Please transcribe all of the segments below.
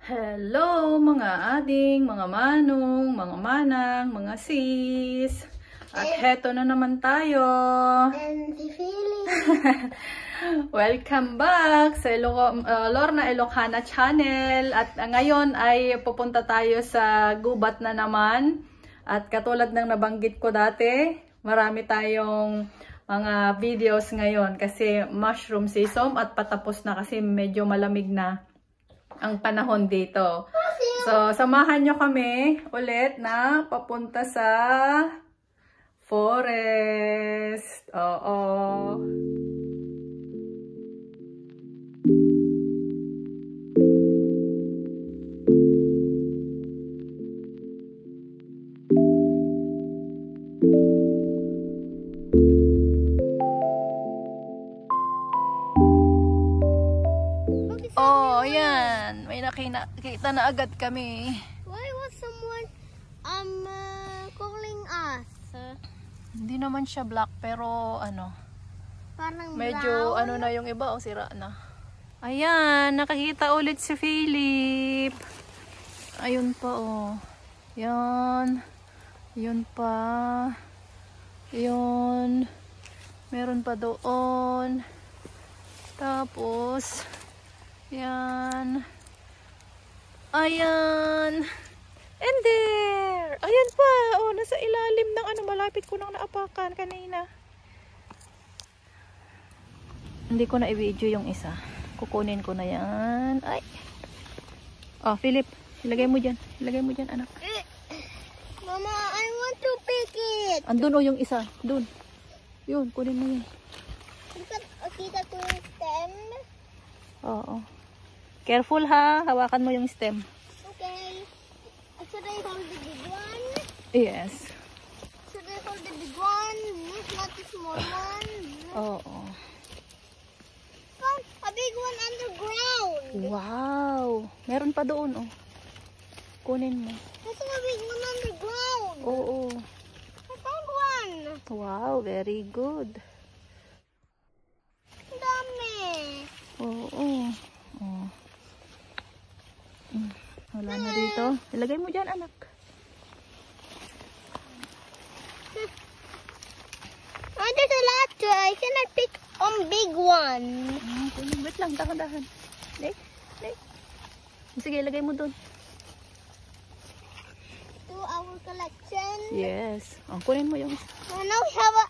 Hello mga ading, mga manong, mga manang, mga sis. At heto na naman tayo. And si Philly. Welcome back sa Lorna Ilocana Channel. At ngayon ay pupunta tayo sa gubat na naman. At katulad ng nabanggit ko dati, marami tayong mga videos ngayon kasi mushroom season at patapos na kasi medyo malamig na ang panahon dito. So, samahan nyo kami ulit na papunta sa forest. Oo. Oh, ayan. May nakita na agad kami. Why was someone calling us? Hindi naman siya black pero ano, Parang medyo brown. ano na yung iba o sira na. Ayan, nakakita ulit si Philip. Ayun pa oh. Yan. Yun pa. Yun. Meron pa doon. Tapos yan. Ayan. And there. Ayan pa. Oh, nasa ilalim ng ano, malapit ko nang naapakan kanina. Hindi ko na i-video yung isa. Kukunin ko na yan. Ay. Oh, Philip. Ilagay mo dyan. Ilagay mo dyan, anak. Mama, I want to pick it. Andun oh, yung isa. Dun. Yun, kunin mo yun. Kita to yung stem. Oo. Careful ha. Hawakan mo yung stem. Okay. Should I hold the big one? Yes. Should I hold the big one? Not the small one. Oo. Found a big one underground. Wow. Meron pa doon oh. Kunin mo. There's a big one underground. Oo. I found one. Wow, very good. Ang dami. Oo. Oh. Wala na dito. Ilagay mo dyan, anak. Oh, there's a lot. I cannot pick big one. Wait lang, dahan-dahan. Sige, ilagay mo doon. To our collection. Yes. Oh, kunin mo yung... Oh, now we have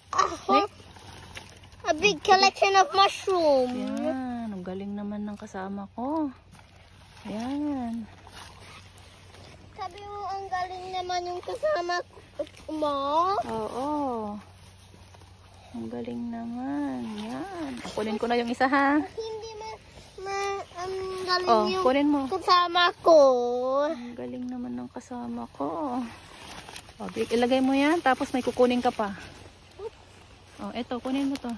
a big collection of mushrooms. Yan. Ang galing naman ng kasama ko. Yan. Sabi mo, ang galing naman yung kasama mo. Oo. Ang galing naman. Yan. Kunin ko na yung isa ha. Hindi ang galing Oh, yung kunin mo. kasama ko. Ang galing naman ng kasama ko. Oh, ilagay mo yan. Tapos may kukunin ka pa. Oh, eto. Kunin mo to.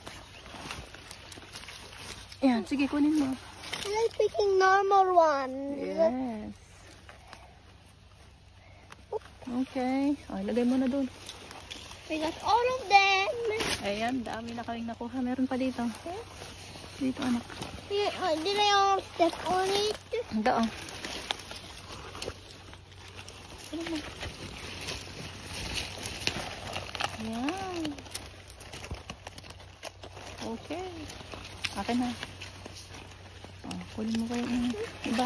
Yan. Sige, kunin mo. I like picking normal one. Yes. Okay. Oh, ilagay mo na doon. We got all of them. Ayan, dami na kaming nakuha. Meron pa dito. Dito, anak. Did I all step on it? Handa, oh. Ano mo? Ayan. Okay. Akin na. Oh, kunin mo kayo yung iba.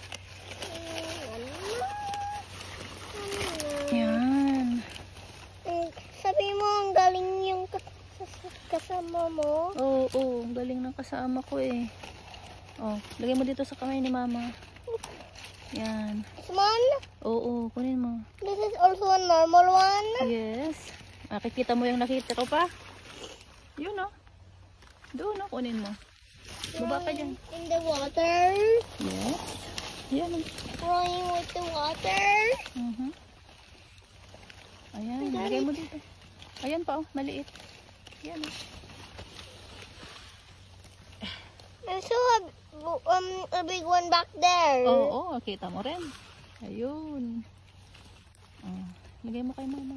Yan. Sabi mo, ang galing yung kasama mo. Oo, oh, ang galing ng kasama ko eh. Oh, lagay mo dito sa kamay ni mama. Yan. Small? Oo, kunin mo. This is also a normal one. Yes. Makikita mo yung nakita ko pa. Yun oh. Doon oh, kunin mo. Baba ka dyan. In the water. Yes. Yan oh. Throwing with the water. Ayan, lagay mo dito. Ayan pa oh, maliit. Yan oh. There's also a big one back there. Oo, kita mo rin. Ayun. Oh, lagay mo kay mama.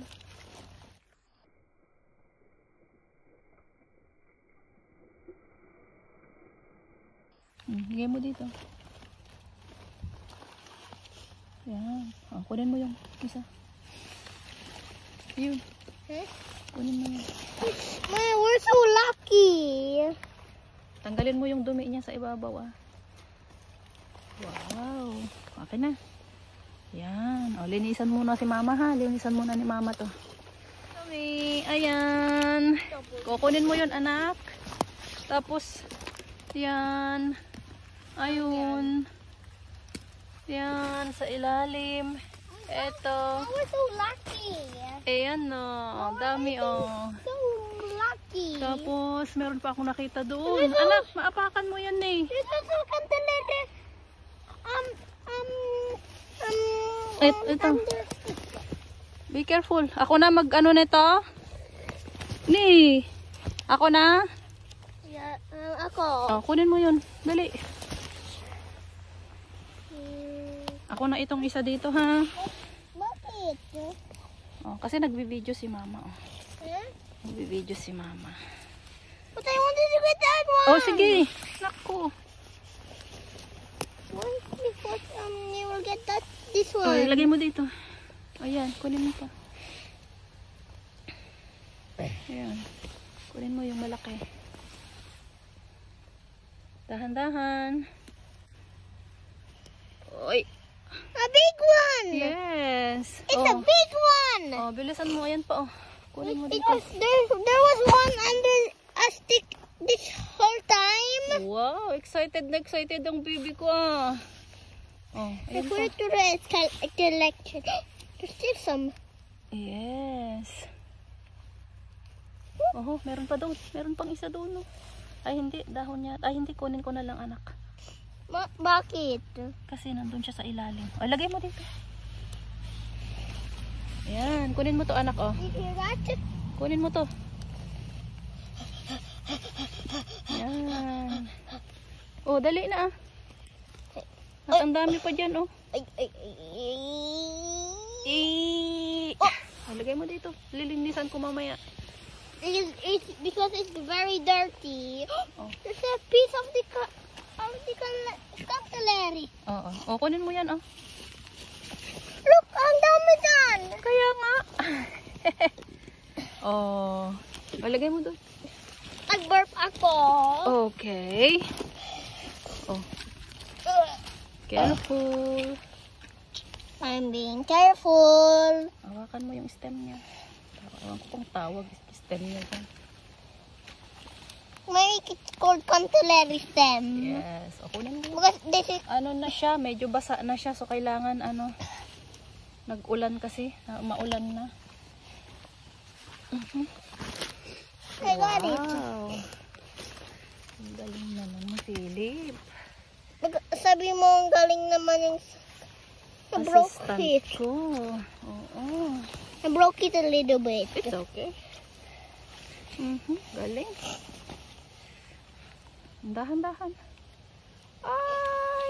Lagay mo dito. Yan. Kunin mo yung isa. Yun. Huh? Kunin mo yun. Man, we're so lucky. Tanggalin mo yung dumi niya sa ibabaw, ah. Wow. Okay na. Yan. O, linisan muna si mama, ha. Linisan muna ni mama to. Okay. Ayan. Kukunin mo yun, anak. Tapos, yan. Ayun. Yan. Sa ilalim. Eto. We're so lucky. Ayan, no. Dami, oh. So lucky. Tapos, meron pa akong nakita doon. Anak, maapakan mo yan, eh. There's also cantilever. Ito. Be careful. Ako na mag-ano nito. Ni. Ako na. Yeah, ako. Oh, kunin mo yun. Dali. Ako na itong isa dito, ha. Bakit? Oh, kasi nagbi-video si mama, oh. Huh? Nagbi-video si mama. But I wanted to get that one. Oh, sige. Naku. Before you will get this Oh, one. ilagay mo dito. Ayan, kunin mo pa. Ayan. Kunin mo yung malaki. Dahan-dahan. Oy. A big one. Yes. It's a big one. Oh, bilisan mo. Ayan pa, oh. Kunin mo dito. Because there was one under a stick this whole time. Wow, excited na excited ang baby ko, ah. Oh, I ayan put pa. it to the collection. There's still some. Yes. Oh, meron pa doon. Meron pang isa doon, no. Ay, hindi. Dahon niya. Ay, hindi. Kunin ko na lang, anak. Bakit? Kasi nandun siya sa ilalim. Ay, lagay mo dito. Ayan. Kunin mo to, anak, oh. Did you hear that? Kunin mo to. Ayan. Oh, dali na, ah. At ang dami pa dyan, oh. Ay. Oh, lagay mo dito. Lilinisan ko mamaya. It's because it's very dirty. Oh. There's a piece of the cutlery. Oo. Oh, kunin mo yan, oh. Look, ang dami dyan. Kaya nga. Oh. Lagay mo doon. Nag-burp ako. Okay. Oh. Careful. I'm being careful. Hawakan mo yung stem niya. Ewan ko kung tawag stem niya dyan. Maybe it's called cutlery stem. Yes. O, kunin mo. Because this is Ano na siya, medyo basa na siya. So, kailangan, nag-ulan kasi. Maulan na. I got it. Wow. Ang galing naman ni Philip. Sabi mo ang galing naman yung I broke Assistant it. ko. Oo. I broke it a little bit. It's okay. Galing. Dahan-dahan. Ay!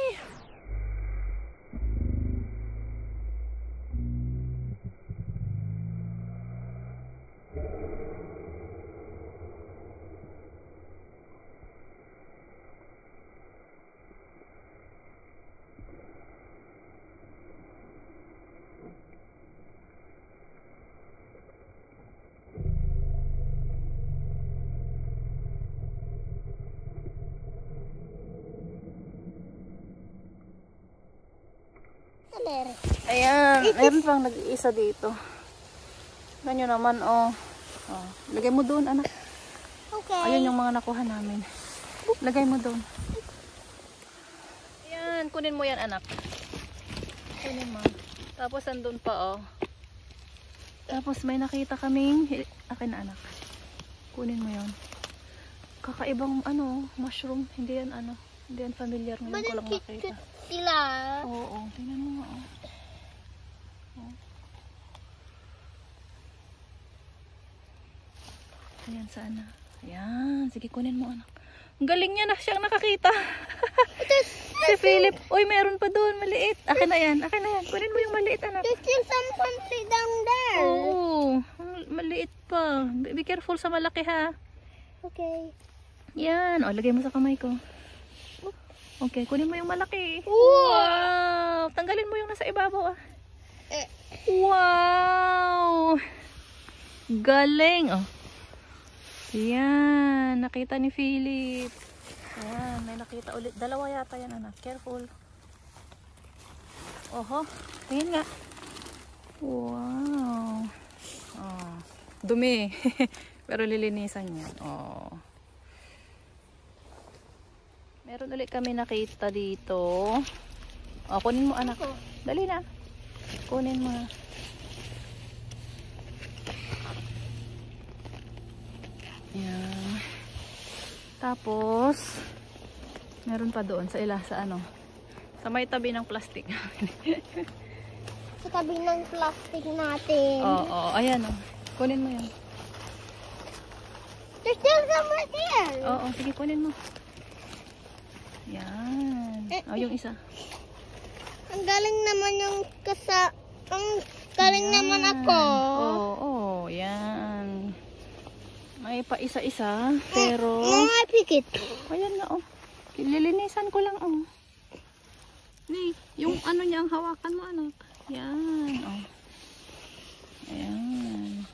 Ayan, meron pang nag-iisa dito. Ganyan naman, oh. Oh. Lagay mo doon, anak. Okay. Ayun yung mga nakuha namin. Lagay mo doon. Ayan, kunin mo yan, anak. Kunin mo. Tapos andun pa, oh. Tapos may nakita kaming, akin na, anak. Kunin mo yan. Kakaibang, mushroom. Hindi yan, hindi yan familiar. Ngayon ko lang makita. Sila. Oo, tingnan mo nga, oh. Ayan, sana. Ayan, sige, kunin mo, anak. Ang galing niya na siyang nakakita. Si Philip. Uy, meron pa doon, maliit. Akin na yan, akin na yan. Kunin mo yung maliit, anak. There's still some country down there. Oo, maliit pa. Be careful sa malaki, ha. Okay. Yan, o, lagay mo sa kamay ko. Okay, kunin mo yung malaki. Wow! Wow! Tanggalin mo yung nasa ibabaw ah. Wow! Galing! Oh. Yan, nakita ni Philip. Ayan, may nakita ulit. Dalawa yata yan, anak. Careful. Oho, tingin nga. Wow. Oh, dumi. Pero lilinisan yan. Oh. Meron ulit kami nakita dito. Oh, kunin mo anak. Dali na. Kunin mo. Yan. Tapos, meron pa doon sa ano. Sa may tabi ng plastic. Sa tabi ng plastic natin. Oo, ayan oh. Kunin mo yan. There's still some right there. Oo, sige kunin mo. Yan. Oh, yung isa. Ang galing naman yung ang galing Yan. naman ako. Oo, yan. May pa isa-isa, pero Mama, pick it. ayan nga oh. Lilinisan ko lang oh. Ni, yung ano niya ang hawakan mo anak. Yan oh. Ayan.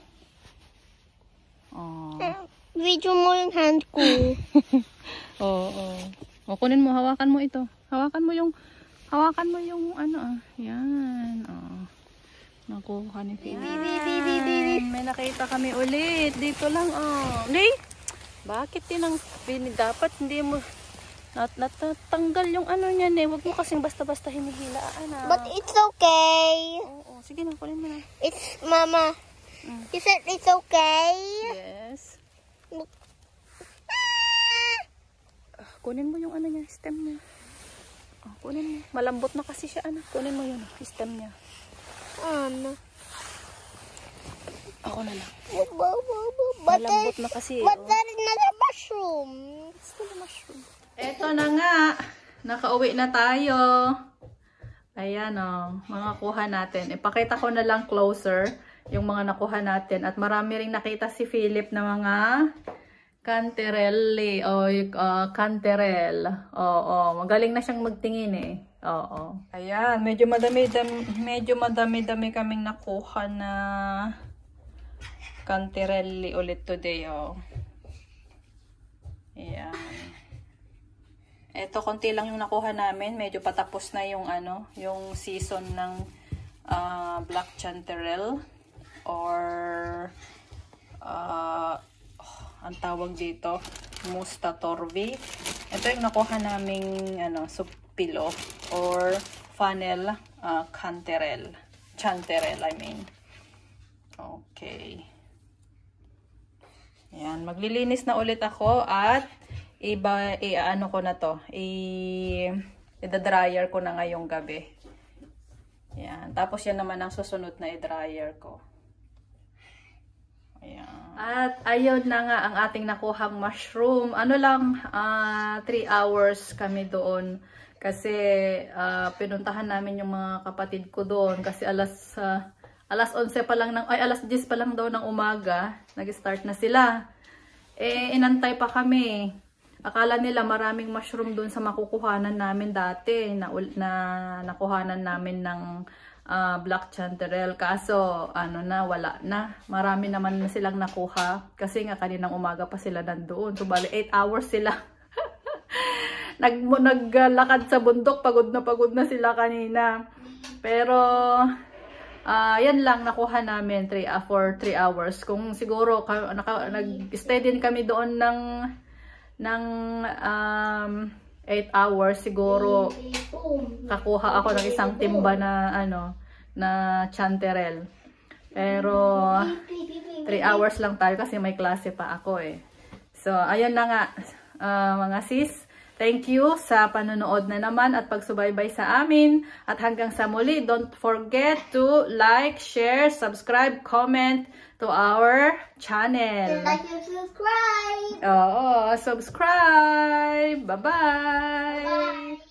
Oh. Video mo yung hand ko. Oo. O, kunin mo, hawakan mo ito. Hawakan mo yung ano ah. Yan. Oh. Nakuha ni Philip. May nakita kami ulit. Dito lang oh. Hindi. Bakit dapat hindi mo natatanggal yung ano niyan eh. Huwag mo kasing basta-basta hinihila anak. But it's okay. Oo. Sige na, kunin mo na. It's Mama. You said it's okay? Yes. Kunin mo yung ano niya, stem niya. Oh, kunin mo. Malambot na kasi siya, anak. Kunin mo yun, stem niya. Ako na lang. Malambot na kasi. But that is not a mushroom. It's still a mushroom. Eto na nga. Nakauwi na tayo. Ayan o. Mga kuha natin. Ipakita ko na lang closer yung mga nakuha natin. At marami ring nakita si Philip na mga canterelli o canterel. Oo, magaling na siyang magtingin eh. Oo. Ayan, medyo madami-dami kaming nakuha na canterelli ulit today, oh. Ayan. Ito konti lang yung nakuha namin, medyo patapos na yung ano, yung season ng black chanterelle or ang tawag dito, Musta torvi. Ito yung nakuha naming ano, supilo or funnel chanterelle, I mean. Okay. Yan, maglilinis na ulit ako at ano ko na to, i-dryer ko na ngayong gabi. Yan, tapos yan naman ang susunod na i-dryer ko. Ayan. At ayun na nga ang ating nakuhang mushroom. Ano lang, 3 hours kami doon. Kasi pinuntahan namin yung mga kapatid ko doon. Kasi alas 11 pa lang, alas 10 pa lang daw ng umaga. Nag-start na sila. Inantay pa kami. Akala nila maraming mushroom doon sa makukuhanan namin dati. Na nakuhanan namin ng black chanterelle. Kaso, wala na. Marami naman na silang nakuha. Kasi nga kaninang umaga pa sila nandoon. So, bali 8 hours sila. Naglakad sa bundok. Pagod na sila kanina. Pero, yan lang nakuha namin for 3 hours. Kung siguro, nag-stay din kami doon ng 8 hours siguro kakuha ako ng isang timba na chanterelle. Pero 3 hours lang tayo kasi may klase pa ako eh. So ayun na nga mga sis, thank you sa panonood na naman at pagsubaybay sa amin. At hanggang sa muli, don't forget to like, share, subscribe, comment to our channel. Like and subscribe. Oo, subscribe. Bye-bye. Bye.